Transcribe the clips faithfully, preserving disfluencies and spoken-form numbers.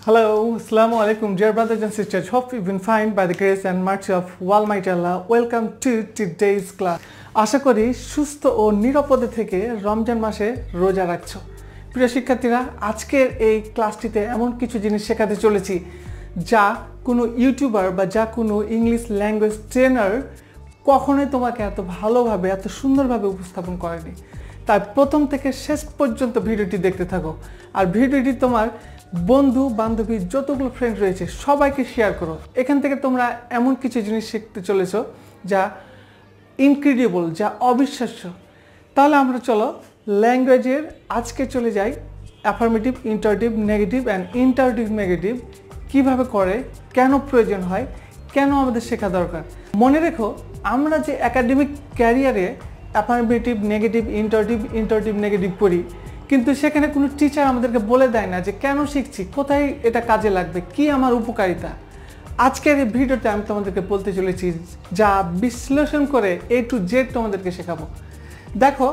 Hello, Assalamu alaikum, dear brothers and sisters. Hope you've been fine by the grace and mercy of Almighty Allah. Welcome to today's class. আশা করি সুস্থ ও নিরাপদে থেকে রমজান মাসে রোজা রাখছো। প্রিয় শিক্ষার্থীরা, আজকের এই ক্লাসটিতে এমন কিছু জিনিস শেখাতে চলেছি যা কোনো ইউটিউবার বা যা কোনো ইংলিশ ল্যাঙ্গুয়েজ ট্রেনার কখনোই তোমাকে এত ভালোভাবে এত সুন্দরভাবে উপস্থাপন করেনি। তাই প্রথম থেকে শেষ পর্যন্ত ভিডিওটি দেখতে থাকো আর ভিডিওটি তোমার বন্ধু বান্ধবী যতগুলো ফ্রেন্ড রয়েছে সবাইকে শেয়ার করো। এখান থেকে তোমরা এমন কিছু জিনিস শিখতে চলেছো যা ইনক্রেডিবল, যা অবিশ্বাস্য। তাহলে আমরা চলো ল্যাঙ্গুয়েজের আজকে চলে যাই affirmative, interrogative, negative and interrogative negative কীভাবে করে, কেন প্রয়োজন হয়, কেন আমাদের শেখা দরকার। মনে রেখো, আমরা যে একাডেমিক ক্যারিয়ারে affirmative, negative, interrogative, interrogative negative পড়ি, কিন্তু সেখানে কোনো টিচার আমাদেরকে বলে দেয় না যে কেন শিখছি, কোথায় এটা কাজে লাগবে, কি আমার উপকারিতা। আজকের এই ভিডিওতে আমি তোমাদেরকে বলতে চলেছি যা বিশ্লেষণ করে এ টু জেড তোমাদেরকে শেখাবো। দেখো,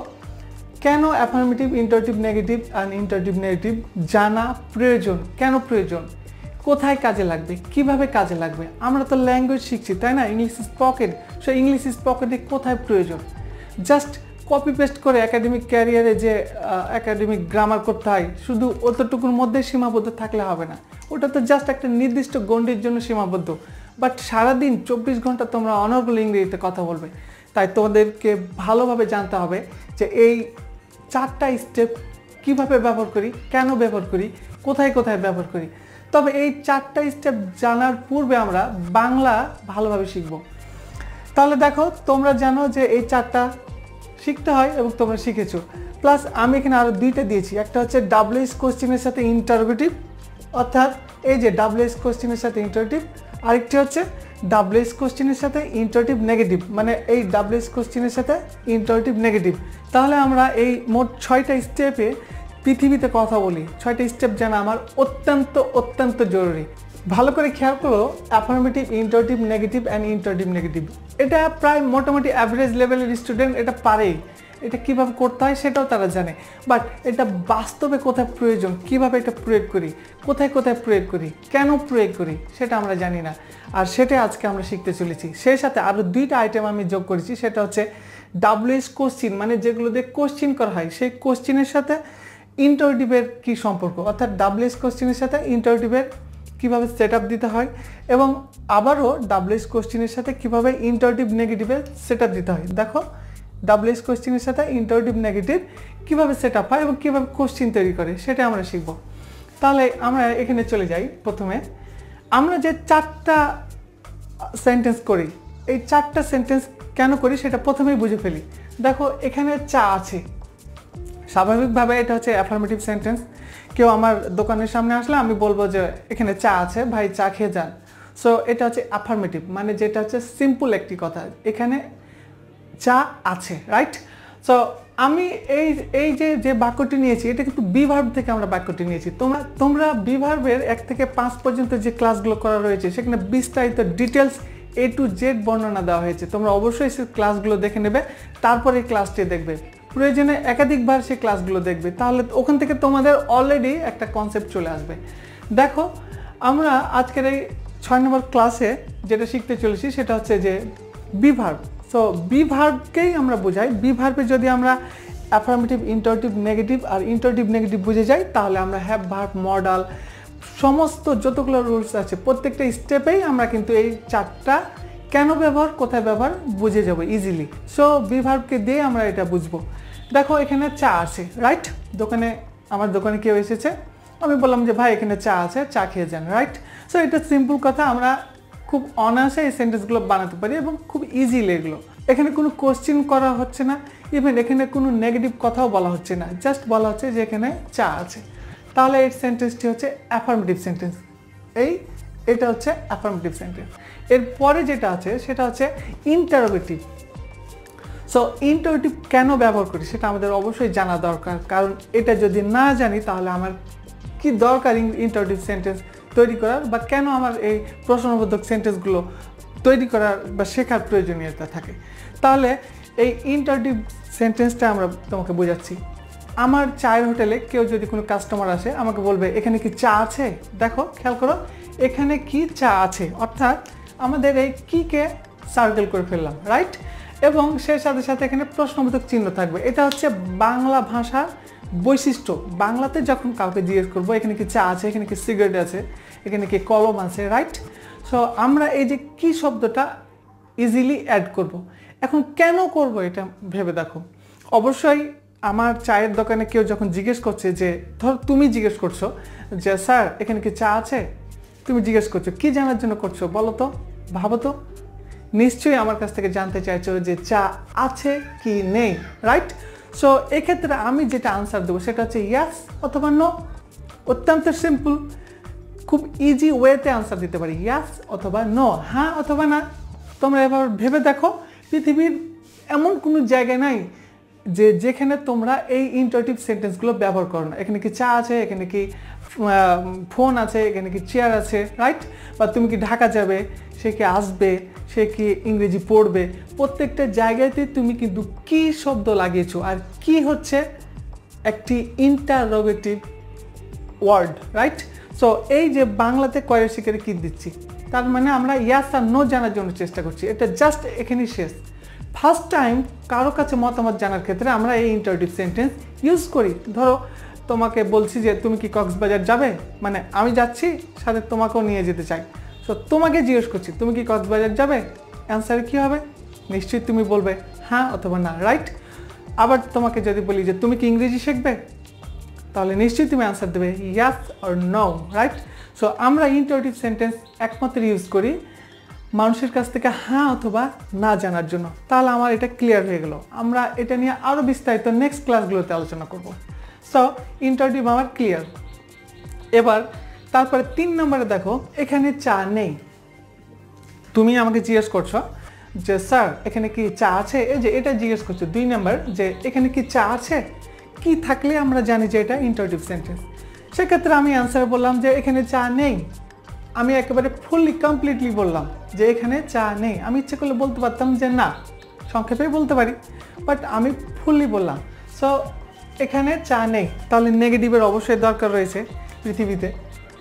কেন affirmative, interrogative, negative and interrogative negative জানা প্রয়োজন, কেন প্রয়োজন, কোথায় কাজে লাগবে, কিভাবে কাজে লাগবে। আমরা তো ল্যাঙ্গুয়েজ শিখছি, তাই না? English is pocket. So English is পকেটে কোথায় প্রয়োজন? জাস্ট কপি পেস্ট করে একাডেমিক ক্যারিয়ারে যে একাডেমিক গ্রামার করতে হয়, শুধু অতটুকুর মধ্যে সীমাবদ্ধ থাকলে হবে না। ওটা তো জাস্ট একটা নির্দিষ্ট গণ্ডির জন্য সীমাবদ্ধ। বাট সারাদিন চব্বিশ ঘন্টা তোমরা অনর্গল ইংরেজিতে কথা বলবে। তাই তোমাদেরকে ভালোভাবে জানতে হবে যে এই চারটা স্টেপ কিভাবে ব্যবহার করি, কেন ব্যবহার করি, কোথায় কোথায় ব্যবহার করি। তবে এই চারটা স্টেপ জানার পূর্বে আমরা বাংলা ভালোভাবে শিখব। তাহলে দেখো, তোমরা জানো যে এই চারটা শিখতে হয় এবং তোমরা শিখেছো। প্লাস আমি এখানে আরও দুইটা দিয়েছি। একটা হচ্ছে ডাব্লিউএস কোশ্চেনের সাথে ইন্টারোগেটিভ, অর্থাৎ এই যে ডাব্লিউএস কোশ্চেনের সাথে ইন্টারোগেটিভ। আরেকটি হচ্ছে ডাব্লিউএস কোশ্চেনের সাথে ইন্টারোগেটিভ নেগেটিভ, মানে এই ডাব্লিউএস কোশ্চেনের সাথে ইন্টারোগেটিভ নেগেটিভ। তাহলে আমরা এই মোট ছয়টা স্টেপে পৃথিবীতে কথা বলি। ছয়টা স্টেপ জানা আমার অত্যন্ত অত্যন্ত জরুরি। ভালো করে খেয়াল করো, affirmative, interrogative, negative and interrogative negative, এটা প্রায় মোটামুটি অ্যাভারেজ লেভেলের স্টুডেন্ট এটা পারেই। এটা কীভাবে করতে হয় সেটাও তারা জানে। বাট এটা বাস্তবে কোথায় প্রয়োজন, কিভাবে এটা প্রয়োগ করি, কোথায় কোথায় প্রয়োগ করি, কেন প্রয়োগ করি, সেটা আমরা জানি না। আর সেটা আজকে আমরা শিখতে চলেছি। সেই সাথে আরও দুইটা আইটেম আমি যোগ করেছি। সেটা হচ্ছে ডাব্লিউএস কোশ্চিন, মানে যেগুলো দিয়ে কোশ্চিন করা হয়, সেই কোশ্চিনের সাথে ইন্টারোগেটিভের কী সম্পর্ক, অর্থাৎ ডাব্লিউএস কোশ্চিনের সাথে ইন্টারোগেটিভের কীভাবে সেট আপ দিতে হয়, এবং আবারও ডাব্লিউএস কোশ্চেনের সাথে কীভাবে ইন্টারোগেটিভ নেগেটিভের সেট আপ দিতে হয়। দেখো, ডাব্লিউএস কোশ্চেনের সাথে ইন্টারোগেটিভ নেগেটিভ কীভাবে সেট আপ হয় এবং কীভাবে কোশ্চেন তৈরি করে সেটা আমরা শিখব। তাহলে আমরা এখানে চলে যাই। প্রথমে আমরা যে চারটা সেন্টেন্স করি, এই চারটা সেন্টেন্স কেন করি সেটা প্রথমেই বুঝে ফেলি। দেখো, এখানে চা আছে, স্বাভাবিকভাবে এটা হচ্ছে অ্যাফার্মেটিভ সেন্টেন্স। কেউ আমার দোকানের সামনে আসলে আমি বলবো যে এখানে চা আছে, ভাই চা খেয়ে যান। সো এটা হচ্ছে অ্যাফার্মেটিভ, মানে যেটা হচ্ছে সিম্পল একটি কথা, এখানে চা আছে, রাইট? সো আমি এই এই যে যে বাক্যটি নিয়েছি, এটা কিন্তু বি ভার্ব থেকে আমরা বাক্যটি নিয়েছি। তোমরা তোমরা বি ভার্বের এক থেকে পাঁচ পর্যন্ত যে ক্লাসগুলো করা রয়েছে সেখানে বিস্তারিত ডিটেলস এ টু জেড বর্ণনা দেওয়া হয়েছে। তোমরা অবশ্যই সেই ক্লাসগুলো দেখে নেবে, তারপরে এই ক্লাসটি দেখবে। প্রয়োজনে একাধিকবার সেই ক্লাসগুলো দেখবে, তাহলে ওখান থেকে তোমাদের অলরেডি একটা কনসেপ্ট চলে আসবে। দেখো, আমরা আজকের এই ছয় নম্বর ক্লাসে যেটা শিখতে চলেছি সেটা হচ্ছে যে বি ভার্ব। সো বি ভার্বকেই আমরা বোঝাই। বি ভার্বে যদি আমরা অ্যাফার্মেটিভ, ইন্টারোগেটিভ, নেগেটিভ আর ইন্টারোগেটিভ নেগেটিভ বুঝে যাই, তাহলে আমরা হ্যাভ, ভার্ব, মডাল সমস্ত যতগুলো রুলস আছে প্রত্যেকটা স্টেপেই আমরা কিন্তু এই চারটা কেন ব্যবহার, কোথায় ব্যবহার বুঝে যাবো ইজিলি। সো বি ভার্বকে দিয়ে আমরা এটা বুঝবো। দেখো, এখানে চা আছে, রাইট? দোকানে, আমার দোকানে কেউ এসেছে, আমি বললাম যে ভাই এখানে চা আছে, চা খেয়ে যান, রাইট? সো এটা সিম্পল কথা, আমরা খুব অনায়াসে এই সেন্টেন্সগুলো বানাতে পারি এবং খুব ইজিলি এগুলো। এখানে কোনো কোশ্চেন করা হচ্ছে না, ইভেন এখানে কোনো নেগেটিভ কথাও বলা হচ্ছে না, জাস্ট বলা হচ্ছে যে এখানে চা আছে। তাহলে এই সেন্টেন্সটি হচ্ছে অ্যাফার্মেটিভ সেন্টেন্স। এই এটা হচ্ছে অ্যাফার্মেটিভ সেন্টেন্স। এরপরে যেটা আছে সেটা হচ্ছে ইন্টারোগেটিভ। সো ইন্টারোগেটিভ কেন ব্যবহার করি সেটা আমাদের অবশ্যই জানা দরকার, কারণ এটা যদি না জানি তাহলে আমার কি দরকার ইন্টারোগেটিভ সেন্টেন্স তৈরি করার, বা কেন আমার এই প্রশ্নবোধক সেন্টেন্সগুলো তৈরি করার বা শেখার প্রয়োজনীয়তা থাকে। তাহলে এই ইন্টারোগেটিভ সেন্টেন্সটা আমরা তোমাকে বোঝাচ্ছি। আমার চায়ের হোটেলে কেউ যদি কোনো কাস্টমার আসে আমাকে বলবে এখানে কি চা আছে, দেখো খেয়াল করো এখানে কি চা আছে, অর্থাৎ আমাদের এই কি কে সার্কেল করে ফেললাম, রাইট। এবং সেই সাথে সাথে এখানে প্রশ্নবোধক চিহ্ন থাকবে। এটা হচ্ছে বাংলা ভাষার বৈশিষ্ট্য। বাংলাতে যখন কাউকে জিজ্ঞেস করবো এখানে কি চা আছে, এখানে কি সিগারেট আছে, এখানে কি কলম আছে, রাইট। সো আমরা এই যে কি শব্দটা ইজিলি অ্যাড করব। এখন কেন করব এটা ভেবে দেখো। অবশ্যই আমার চায়ের দোকানে কেউ যখন জিজ্ঞেস করছে, যে ধর তুমি জিজ্ঞেস করছো যে স্যার এখানে কি চা আছে, তুমি জিজ্ঞেস করছো কি জানার জন্য করছো বলো তো, ভাবো তো। নিশ্চয়ই আমার কাছ থেকে জানতে চাইছো যে চা আছে কি নেই, রাইট। সো এক্ষেত্রে আমি যেটা আনসার দেবো সেটা হচ্ছে ইয়াস অথবা নো। অত্যন্ত সিম্পল, খুব ইজি ওয়েতে আনসার দিতে পারি, ইয়াস অথবা নো, হ্যাঁ অথবা না। তোমরা এবার ভেবে দেখো পৃথিবীর এমন কোনো জায়গায় নাই যে যেখানে তোমরা এই ইন্টারেক্টিভ সেন্টেন্সগুলো ব্যবহার করো না। এখানে কি চা আছে, এখানে কি ফোন আছে, এখানে কি চেয়ার আছে, রাইট। বা তুমি কি ঢাকা যাবে, সে কি আসবে, সে কি ইংরেজি পড়বে, প্রত্যেকটা জায়গাতে তুমি কিন্তু কি শব্দ লাগিয়েছো, আর কি হচ্ছে একটি ইন্টারোগেটিভ ওয়ার্ড, রাইট। সো এই যে বাংলাতে কয়ের শিকারে কি দিচ্ছি, তার মানে আমরা ইয়াস আর নো জানার জন্য চেষ্টা করছি। এটা জাস্ট এখানেই শেষ। ফার্স্ট টাইম কারো কাছে মতামত জানার ক্ষেত্রে আমরা এই ইন্টারেক্টিভ সেন্টেন্স ইউজ করি। ধরো তোমাকে বলছি যে তুমি কি কক্সবাজার যাবে, মানে আমি যাচ্ছি সাথে তোমাকেও নিয়ে যেতে চাই। সো তোমাকে জিজ্ঞেস করছি তুমি কি কক্সবাজার যাবে, অ্যান্সারে কী হবে, নিশ্চয়ই তুমি বলবে হ্যাঁ অথবা না, রাইট। আবার তোমাকে যদি বলি যে তুমি কি ইংরেজি শিখবে, তাহলে নিশ্চয়ই তুমি অ্যান্সার দেবে yes or no, right. So আমরা ইন্টারেক্টিভ সেন্টেন্স একমাত্র ইউজ করি মানুষের কাছ থেকে হ্যাঁ অথবা না জানার জন্য। তাহলে আমার এটা ক্লিয়ার হয়ে গেল। আমরা এটা নিয়ে আরও বিস্তারিত নেক্সট ক্লাসগুলোতে আলোচনা করব। সো ইন্টারেক্টিভ আমার ক্লিয়ার। এবার তারপরে তিন নম্বরে দেখো এখানে চা নেই। তুমি আমাকে জিজ্ঞেস করছো যে স্যার এখানে কি চা আছে, এই যে এটা জিজ্ঞেস করছো দুই নম্বর, যে এখানে কি চা আছে, কি থাকলে আমরা জানি যে এটা ইন্টারেক্টিভ সেন্টেন্স। সেক্ষেত্রে আমি অ্যান্সার বললাম যে এখানে চা নেই। আমি একেবারে ফুললি কমপ্লিটলি বললাম যে এখানে চা নেই। আমি ইচ্ছে করলে বলতে পারতাম যে না, সংক্ষেপে বলতে পারি, বাট আমি ফুললি বললাম সো এখানে চা নেই। তাহলে নেগেটিভের অবশ্যই দরকার রয়েছে পৃথিবীতে।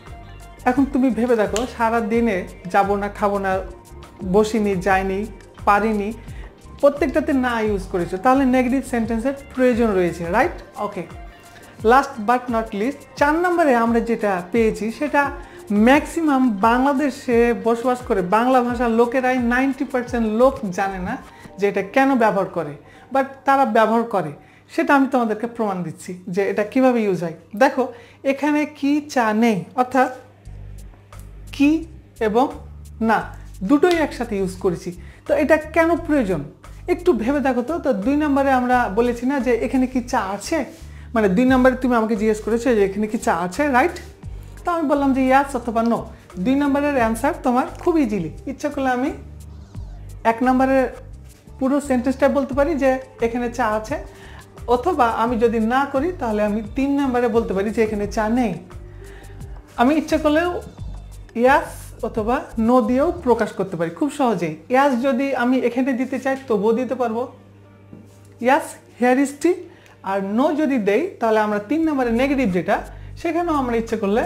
এখন তুমি ভেবে দেখো সারা দিনে যাবো না, খাবো না, বসিনি, যাইনি, পারিনি, প্রত্যেকটাতে না ইউজ করেছো, তাহলে নেগেটিভ সেন্টেন্সের প্রয়োজন রয়েছে, right. Okay, last but not least চার নম্বরে আমরা যেটা পেয়েছি সেটা ম্যাক্সিমাম বাংলাদেশে বসবাস করে বাংলা ভাষার লোকেরাই নাইনটি পার্সেন্ট লোক জানে না যে এটা কেন ব্যবহার করে, বাট তারা ব্যবহার করে। সেটা আমি তোমাদেরকে প্রমাণ দিচ্ছি যে এটা কিভাবে ইউজ হয়। দেখো এখানে কি চা নেই, অর্থাৎ কি এবং না দুটোই একসাথে ইউজ করেছি। তো এটা কেন প্রয়োজন একটু ভেবে দেখো তো। তো দুই নম্বরে আমরা বলেছি না যে এখানে কি চা আছে, মানে দুই নম্বরে তুমি আমাকে জিজ্ঞেস করেছো যে এখানে কি চা আছে, রাইট। তো আমি বললাম যে ইয়াস অথবা নো। দুই নম্বরের অ্যান্সার তোমার খুব ইজিলি, ইচ্ছা করলে আমি এক নম্বরের পুরো সেন্টেন্সটা বলতে পারি যে এখানে চা আছে, অথবা আমি যদি না করি তাহলে আমি তিন নম্বরে বলতে পারি যে এখানে চা নেই। আমি ইচ্ছা করলেও ইয়াস অথবা নো দিয়েও প্রকাশ করতে পারি খুব সহজেই। ইয়াস যদি আমি এখানে দিতে চাই তবুও দিতে পারবো, ইয়াস হেয়ার ইজ টি। আর নো যদি দেই তাহলে আমরা তিন নম্বরে নেগেটিভ যেটা, সেখানেও আমরা ইচ্ছে করলে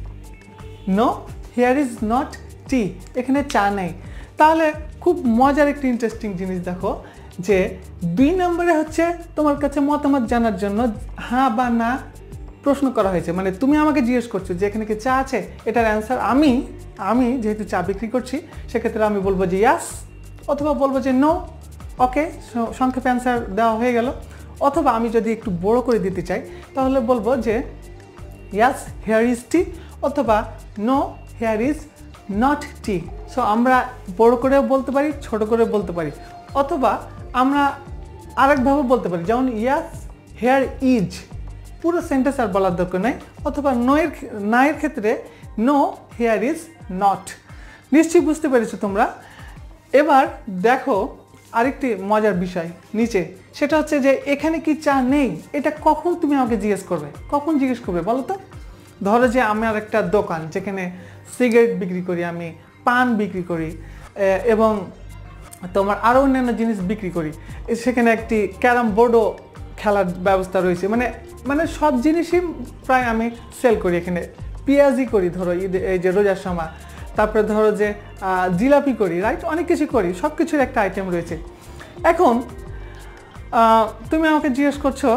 no here is not tea, এখানে চা নেই। তাহলে খুব মজার একটি ইন্টারেস্টিং জিনিস দেখো যে দুই নম্বরে হচ্ছে তোমার কাছে মতামত জানার জন্য হ্যাঁ বা না প্রশ্ন করা হয়েছে, মানে তুমি আমাকে জিজ্ঞেস করছো যে এখানে কি চা আছে, এটার অ্যান্সার আমি আমি যেহেতু চা বিক্রি করছি সেক্ষেত্রে আমি বলবো যে ইয়াস অথবা বলবো যে নো। ওকে, সংক্ষেপে অ্যান্সার দেওয়া হয়ে গেল। অথবা আমি যদি একটু বড় করে দিতে চাই তাহলে বলবো যে ইয়াস হেয়ার ইজ টি অথবা no here is not tea. So আমরা বড় করেও বলতে পারি, ছোট করে বলতে পারি, অথবা আমরা আরেকভাবে বলতে পারি, যেমন ইয়াস হেয়ার ইজ, পুরো সেন্টেন্স আর বলার দরকার নেই। অথবা নো এর না এর ক্ষেত্রে নো হেয়ার ইজ নট। নিশ্চয়ই বুঝতে পেরেছো তোমরা। এবার দেখো আরেকটি মজার বিষয় নিচে, সেটা হচ্ছে যে এখানে কি চা নেই, এটা কখন তুমি আমাকে জিজ্ঞেস করবে, কখন জিজ্ঞেস করবে বলো তো। ধরো যে আমার একটা দোকান যেখানে সিগারেট বিক্রি করি, আমি পান বিক্রি করি এবং তোমার আরও অন্যান্য জিনিস বিক্রি করি, সেখানে একটি ক্যারাম বোর্ডও খেলার ব্যবস্থা রয়েছে, মানে মানে সব জিনিসই প্রায় আমি সেল করি এখানে। পেঁয়াজি করি ধরো ঈদ এই যে রোজার সময়, তারপরে ধরো যে জিলাপি করি, রাইট, অনেক কিছু করি, সব কিছুর একটা আইটেম রয়েছে। এখন তুমি আমাকে জিজ্ঞেস করছো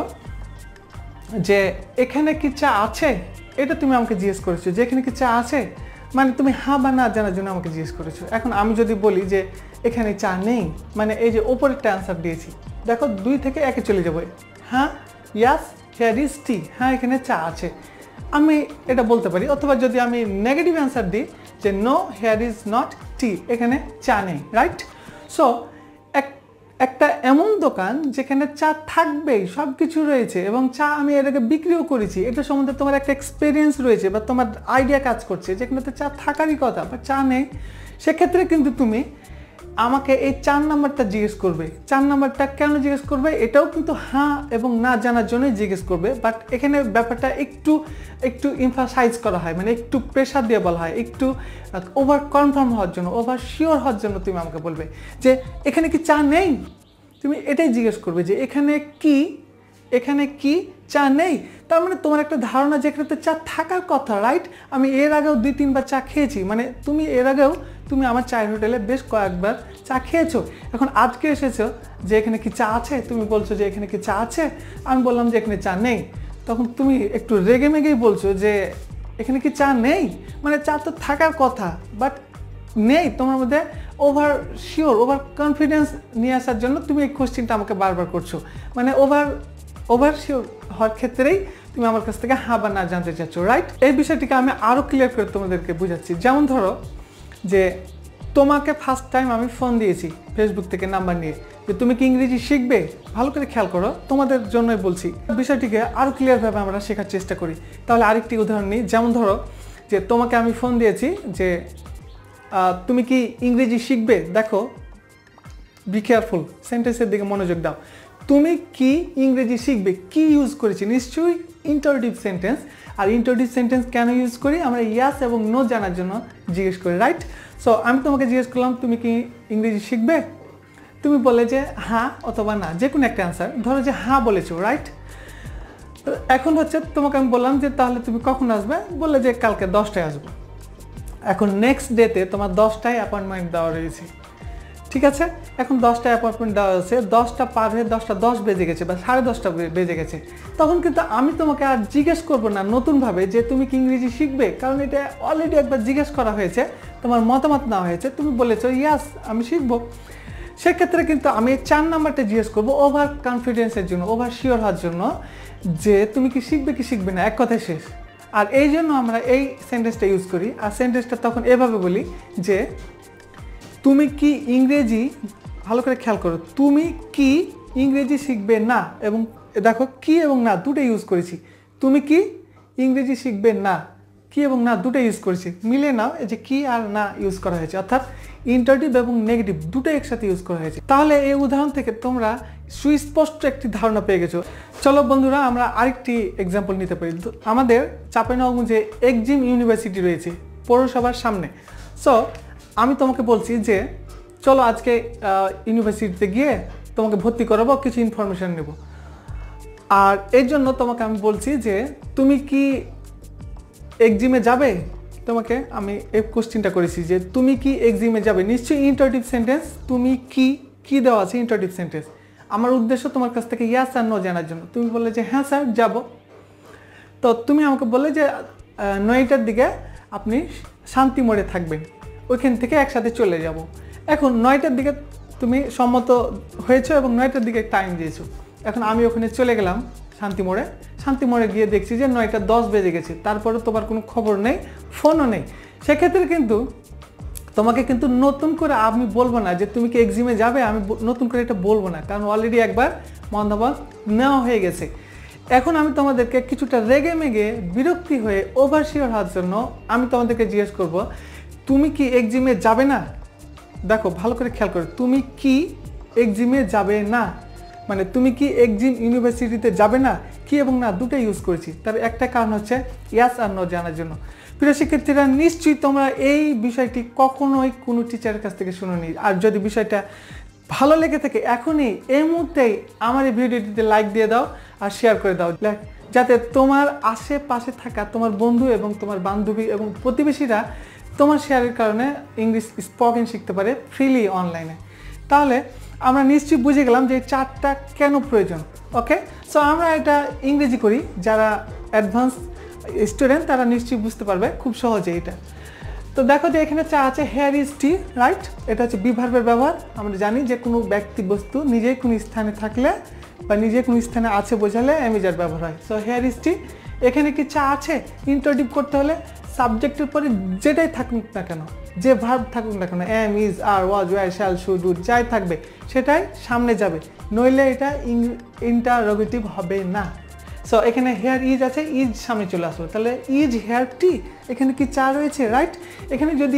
যে এখানে কি চা আছে, এটা তুমি আমাকে জিজ্ঞেস করেছো যে এখানে কি চা আছে, মানে তুমি হ্যাঁ বা না জানার জন্য আমাকে জিজ্ঞেস করেছো। এখন আমি যদি বলি যে এখানে চা নেই, মানে এই যে ওপরেরটা অ্যান্সার দিয়েছি, দেখো দুই থেকে একে চলে যাবো। হ্যাঁ, ইয়াস হিয়ার ইজ টি, হ্যাঁ এখানে চা আছে, আমি এটা বলতে পারি। অথবা যদি আমি নেগেটিভ অ্যান্সার দিই যে no here is not tea, এখানে চা নেই, রাইট। সো এক একটা এমন দোকান যেখানে চা থাকবেই, সব কিছু রয়েছে এবং চা আমি এর আগে বিক্রিও করেছি, এটা সম্বন্ধে তোমার একটা এক্সপিরিয়েন্স রয়েছে বা তোমার আইডিয়া কাজ করছে, যেখানে তো চা থাকারই কথা বা চা নেই, সেক্ষেত্রে কিন্তু তুমি আমাকে এই চার নাম্বারটা জিজ্ঞেস করবে। চার নাম্বারটা কেন জিজ্ঞেস করবে, এটাও কিন্তু হ্যাঁ এবং না জানার জন্যই জিজ্ঞেস করবে, বাট এখানে ব্যাপারটা একটু একটু এমফাসাইজ করা হয়, মানে একটু প্রেশার দিয়ে বলা হয়, একটু ওভার কনফার্ম হওয়ার জন্য, ওভার শিওর হওয়ার জন্য তুমি আমাকে বলবে যে এখানে কি চা নেই। তুমি এটাই জিজ্ঞেস করবে যে এখানে কি, এখানে কি চা নেই, তার মানে তোমার একটা ধারণা যে এখানে তো চা থাকার কথা, রাইট। আমি এর আগেও দুই তিনবার চা খেয়েছি, মানে তুমি এর আগেও তুমি আমার চায়ের হোটেলে বেশ কয়েকবার চা খেয়েছো। এখন আজকে এসেছো যে এখানে কি চা আছে, তুমি বলছো যে এখানে কি চা আছে, আমি বললাম যে এখানে চা নেই, তখন তুমি একটু রেগে মেগেই বলছো যে এখানে কি চা নেই, মানে চা তো থাকার কথা বাট নেই। তোমার মধ্যে ওভার শিওর, ওভার কনফিডেন্স নিয়ে আসার জন্য তুমি এই কোশ্চেনটা আমাকে বারবার করছো, মানে ওভার ওভার শিওর হওয়ার ক্ষেত্রেই তুমি আমার কাছ থেকে হ্যাঁ বা না জানতে চাচ্ছ, রাইট। এই বিষয়টিকে আমি আরও ক্লিয়ার করে তোমাদেরকে বুঝাচ্ছি। যেমন ধরো যে তোমাকে ফার্স্ট টাইম আমি ফোন দিয়েছি ফেসবুক থেকে নাম্বার নিয়ে, যে তুমি কি ইংরেজি শিখবে, ভালো করে খেয়াল করো, তোমাদের জন্যই বলছি, বিষয়টিকে আরও ক্লিয়ারভাবে আমরা শেখার চেষ্টা করি। তাহলে আরেকটি উদাহরণ নিই, যেমন ধরো যে তোমাকে আমি ফোন দিয়েছি যে তুমি কি ইংরেজি শিখবে, দেখো বি কেয়ারফুল, সেন্টেন্সের দিকে মনোযোগ দাও। তুমি কি ইংরেজি শিখবে, কি ইউজ করেছি, নিশ্চয়ই ইন্টারোগেটিভ সেন্টেন্স। আর ইন্টারোগেটিভ সেন্টেন্স কেন ইউজ করি, আমরা ইয়াস এবং নো জানার জন্য জিজ্ঞেস করি, রাইট। সো আমি তোমাকে জিজ্ঞেস করলাম তুমি কি ইংরেজি শিখবে, তুমি বলে যে হ্যাঁ অথবা না, যে কোনো একটা অ্যান্সার, ধরো যে হ্যাঁ বলেছো, রাইট। এখন হচ্ছে তোমাকে আমি বললাম যে তাহলে তুমি কখন আসবে, বললে যে কালকে দশটায় আসবো। এখন নেক্সট ডেতে তোমার দশটায় অ্যাপয়েন্টমেন্ট দেওয়া রয়েছে, ঠিক আছে। এখন দশটা অ্যাপয়েন্টমেন্ট দেওয়া হয়েছে, দশটা পার হয়ে দশটা দশ বেজে গেছে বা সাড়ে দশটা বেজে গেছে, তখন কিন্তু আমি তোমাকে আর জিজ্ঞেস করবো না নতুনভাবে যে তুমি কি ইংরেজি শিখবে, কারণ এটা অলরেডি একবার জিজ্ঞেস করা হয়েছে, তোমার মতামত নেওয়া হয়েছে, তুমি বলেছো ইয়াস আমি শিখবো। সেক্ষেত্রে কিন্তু আমি চার নাম্বারটা জিজ্ঞেস করবো ওভার কনফিডেন্সের জন্য, ওভার শিওর হওয়ার জন্য, যে তুমি কি শিখবে কি শিখবে না, এক কথায় শেষ। আর এই জন্য আমরা এই সেন্টেন্সটা ইউজ করি। আর সেন্টেন্সটা তখন এভাবে বলি যে তুমি কি ইংরেজি, ভালো করে খেয়াল করো, তুমি কি ইংরেজি শিখবে না, এবং দেখো কি এবং না দুটো ইউজ করেছি, তুমি কি ইংরেজি শিখবে না, কি এবং না দুটো ইউজ করেছি, মিলে নাও, এই যে কি আর না ইউজ করা হয়েছে, অর্থাৎ ইন্টারোগেটিভ এবং নেগেটিভ দুটো একসাথে ইউজ করা হয়েছে। তাহলে এই উদাহরণ থেকে তোমরা সুস্পষ্ট একটি ধারণা পেয়ে গেছো। চলো বন্ধুরা আমরা আরেকটি এক্সাম্পল নিতে পারি। আমাদের চাঁপাইনবাবগঞ্জে এক্সিম ইউনিভার্সিটি রয়েছে পৌরসভার সামনে। সো আমি তোমাকে বলছি যে চলো আজকে ইউনিভার্সিটিতে গিয়ে তোমাকে ভর্তি করাবো, কিছু ইনফরমেশান নেব। আর এর জন্য তোমাকে আমি বলছি যে তুমি কি এক্সিমে যাবে, তোমাকে আমি এই কোশ্চেনটা করেছি যে তুমি কি এক্সিমে যাবে, নিশ্চয়ই ইন্টারোগেটিভ সেন্টেন্স, তুমি কি কি দেওয়া আছে ইন্টারোগেটিভ সেন্টেন্স। আমার উদ্দেশ্য তোমার কাছ থেকে ইয়াস আর নো জানার জন্য। তুমি বললে যে হ্যাঁ স্যার যাব, তো তুমি আমাকে বললে যে নয়টার দিকে আপনি শান্তি মোড়ে থাকবেন, ওইখান থেকে একসাথে চলে যাব। এখন নয়টার দিকে তুমি সম্মত হয়েছো এবং নয়টার দিকে টাইম দিয়েছো। এখন আমি ওখানে চলে গেলাম শান্তি মোড়ে, শান্তি মোড়ে গিয়ে দেখছি যে নয়টা দশ বেজে গেছে, তারপরে তোমার কোনো খবর নেই, ফোনও নেই। সেক্ষেত্রে কিন্তু তোমাকে কিন্তু নতুন করে আমি বলবো না যে তুমি কি এক্সিমে যাবে, আমি নতুন করে এটা বলবো না, কারণ অলরেডি একবার মন্তব্য নেওয়া হয়ে গেছে। এখন আমি তোমাদেরকে কিছুটা রেগে মেগে বিরক্তি হয়ে ওভারশিওর হওয়ার জন্য আমি তোমাদেরকে জিজ্ঞেস করব তুমি কি এক্সিমে যাবে না। দেখো ভালো করে খেয়াল করো, তুমি কি এক্সিমে যাবে না, মানে তুমি কি এক্সিম ইউনিভার্সিটিতে যাবে না, কি এবং না দুটো ইউজ করেছি। তার একটা কারণ হচ্ছে ইয়াস আর নো জানার জন্য। প্রিয় শিক্ষার্থীরা, নিশ্চয়ই তোমরা এই বিষয়টি কখনোই কোনো টিচারের কাছ থেকে শুনোনি। আর যদি বিষয়টা ভালো লেগে থাকে এখনই এই মুহূর্তেই আমার এই ভিডিওটিতে লাইক দিয়ে দাও আর শেয়ার করে দাও, যাতে তোমার আশেপাশে থাকা তোমার বন্ধু এবং তোমার বান্ধবী এবং প্রতিবেশীরা তোমার শেয়ারের কারণে ইংলিশ স্পোকেন শিখতে পারে ফ্রিলি অনলাইনে। তাহলে আমরা নিশ্চয়ই বুঝে গেলাম যে চারটা কেন প্রয়োজন। ওকে, সো আমরা এটা ইংরেজি করি, যারা অ্যাডভান্স স্টুডেন্ট তারা নিশ্চয়ই বুঝতে পারবে খুব সহজে এটা। তো দেখো যে এখানে চা আছে, হেয়ার ইজ টি, রাইট? এটা হচ্ছে বি ভার্বের ব্যবহার। আমরা জানি যে কোনো ব্যক্তি বস্তু নিজে কোনো স্থানে থাকলে বা নিজে কোনো স্থানে আছে বোঝালে এমিজার ব্যবহার হয়। সো হেয়ার ইজ টি, এখানে কি চা আছে? ইন্ট্রোডিউস করতে হলে সাবজেক্টের পরে যেটাই থাকুক না কেন, যে ভার্ব থাকুক না কেন, am, is, are, was, were, shall, should, would যাই থাকবে সেটাই সামনে যাবে, নইলে এটা ইন্টারোগেটিভ হবে না। সো এখানে হেয়ার ইজ আছে, ইজ সামনে চলে আসলো, তাহলে ইজ হেয়ার টি, এখানে কি চা রয়েছে, রাইট? এখানে যদি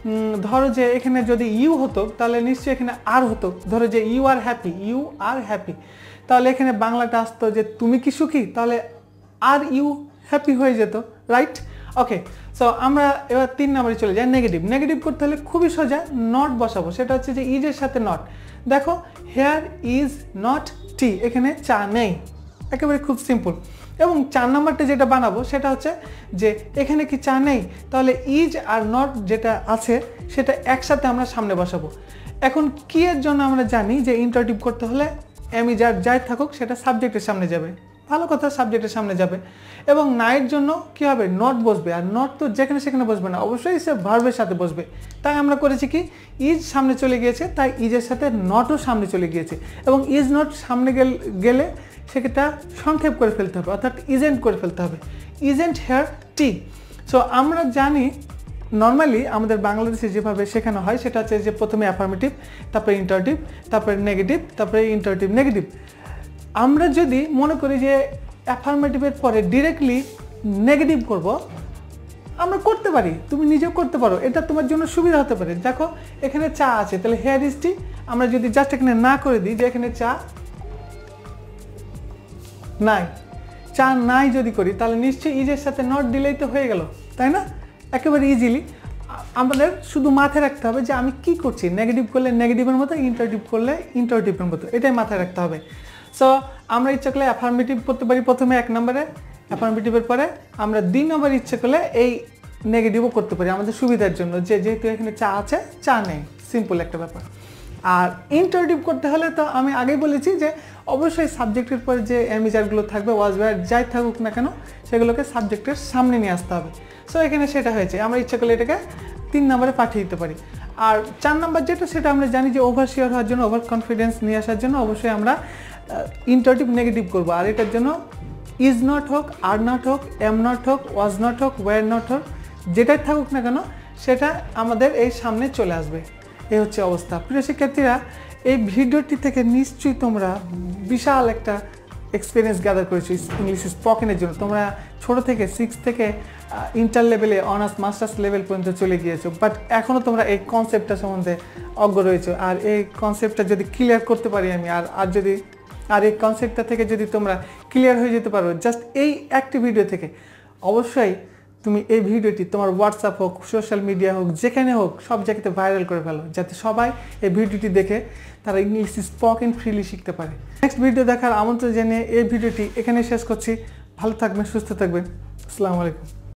ধরো যে এখানে যদি ইউ হতো তাহলে নিশ্চয়ই এখানে আর হতো। ধরো যে you are happy, you are happy, তাহলে এখানে বাংলাটা আসতো যে তুমি কি সুখী, তাহলে আর ইউ হ্যাপি হয়ে যেত, রাইট? ওকে, সো আমরা এবার তিন নম্বরে চলে যাই, নেগেটিভ। নেগেটিভ করতে হলে খুবই সোজা, নট বসাবো, সেটা হচ্ছে যে ইজের সাথে নট। দেখো হেয়ার ইজ নট টি, এখানে চা নেই, একেবারে খুব সিম্পল। এবং চার নাম্বারটা যেটা বানাবো সেটা হচ্ছে যে এখানে কি চা নেই, তাহলে ইজ আর নট যেটা আছে সেটা একসাথে আমরা সামনে বসাবো। এখন কি এর জন্য আমরা জানি যে ইন্টারোগেটিভ করতে হলে এমি যার যাই থাকুক সেটা সাবজেক্টের সামনে যাবে, ভালো কথা, সাবজেক্টের সামনে যাবে। এবং নাইয়ের জন্য কি হবে, নট বসবে, আর নট তো যেখানে সেখানে বসবে না, অবশ্যই সে ভার্বের সাথে বসবে। তাই আমরা করেছি কি, ইজ সামনে চলে গিয়েছে, তাই ইজের সাথে নটও সামনে চলে গিয়েছে। এবং ইজ নট সামনে গেলে সেটা সংক্ষেপ করে ফেলতে হবে, অর্থাৎ ইজেন্ট করে ফেলতে হবে, ইজেন্ট হেয়ার টি। সো আমরা জানি নর্মালি আমাদের বাংলাদেশে যেভাবে শেখানো হয় সেটা হচ্ছে যে প্রথমে অ্যাফার্মেটিভ, তারপরে ইন্টারোগেটিভ, তারপরে নেগেটিভ, তারপরে ইন্টারোগেটিভ নেগেটিভ। আমরা যদি মনে করি যে অ্যাফার্মেটিভের পরে ডিরেক্টলি নেগেটিভ করব, আমরা করতে পারি, তুমি নিজেও করতে পারো, এটা তোমার জন্য সুবিধা হতে পারে। দেখো এখানে চা আছে, তাহলে হেয়ার ইজ টি, আমরা যদি জাস্ট এখানে না করে দিই যে এখানে চা নাই, চা নাই যদি করি, তাহলে নিশ্চয়ই ইজের সাথে নট দিলেই তো হয়ে গেল, তাই না? একেবারে ইজিলি। আমাদের শুধু মাথায় রাখতে হবে যে আমি কি করছি, নেগেটিভ করলে নেগেটিভের মতো, ইন্টারোগেটিভ করলে ইন্টারোগেটিভের মতো, এটাই মাথায় রাখতে হবে। সো আমরা ইচ্ছা করলে অ্যাফার্মেটিভ করতে পারি প্রথমে এক নম্বরে, অ্যাফার্মেটিভের পরে আমরা দুই নম্বর ইচ্ছে করলে এই নেগেটিভও করতে পারি আমাদের সুবিধার জন্য, যে যেহেতু এখানে চা আছে চা নেই, সিম্পল একটা ব্যাপার। আর ইন্টারোগেটিভ করতে হলে তো আমি আগেই বলেছি যে অবশ্যই সাবজেক্টের পরে যে এমিজারগুলো থাকবে, ওয়াজ, ওয়্যার যাই থাকুক না কেন সেগুলোকে সাবজেক্টের সামনে নিয়ে আসতে হবে। সো এখানে সেটা হয়েছে, আমরা ইচ্ছা করলে এটাকে তিন নম্বরে পাঠিয়ে দিতে পারি। আর চার নম্বর যেটা সেটা আমরা জানি যে ওভার শিওর হওয়ার জন্য, ওভার কনফিডেন্স নিয়ে আসার জন্য অবশ্যই আমরা ইন্টারোগেটিভ নেগেটিভ করবো। আর এটার জন্য ইজ নট হোক, আর নট হোক, এম নট হোক, ওয়াজ নট হোক, ওয়্যার নট হোক, যেটাই থাকুক না কেন সেটা আমাদের এই সামনে চলে আসবে। এই হচ্ছে অবস্থা। প্রিয় শিক্ষার্থীরা, এই ভিডিওটি থেকে নিশ্চয়ই তোমরা বিশাল একটা এক্সপিরিয়েন্স গ্যাদার করেছো ইংলিশ স্পোকেনের জন্য। তোমরা ছোট থেকে সিক্স থেকে ইন্টার লেভেলে, অনার্স মাস্টার্স লেভেল পর্যন্ত চলে গিয়েছো, বাট এখনও তোমরা এই কনসেপ্টটা সম্বন্ধে অজ্ঞ রয়েছো। আর এই কনসেপ্টটা যদি ক্লিয়ার করতে পারি আমি, আর আর যদি আর এই কনসেপ্টটা থেকে যদি তোমরা ক্লিয়ার হয়ে যেতে পারো জাস্ট এই একটি ভিডিও থেকে, অবশ্যই তুমি এই ভিডিওটি তোমার হোয়াটসঅ্যাপ হোক, সোশ্যাল মিডিয়া হোক, যেখানে হোক সব জায়গাতে ভাইরাল করে ফেলো, যাতে সবাই এই ভিডিওটি দেখে তারা ইংলিশ স্পোকেন ফ্রিলি শিখতে পারে। নেক্সট ভিডিও দেখার আমন্ত্রণ জানিয়ে এই ভিডিওটি এখানে শেষ করছি। ভালো থাকবেন, সুস্থ থাকবেন। আসসালামু আলাইকুম।